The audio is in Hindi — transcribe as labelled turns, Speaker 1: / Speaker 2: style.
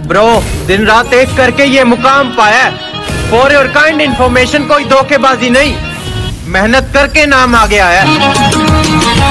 Speaker 1: ब्रो, दिन रात एक करके ये मुकाम पाया। फॉर योर काइंड इन्फॉर्मेशन, कोई धोखेबाजी नहीं, मेहनत करके नाम आ गया है।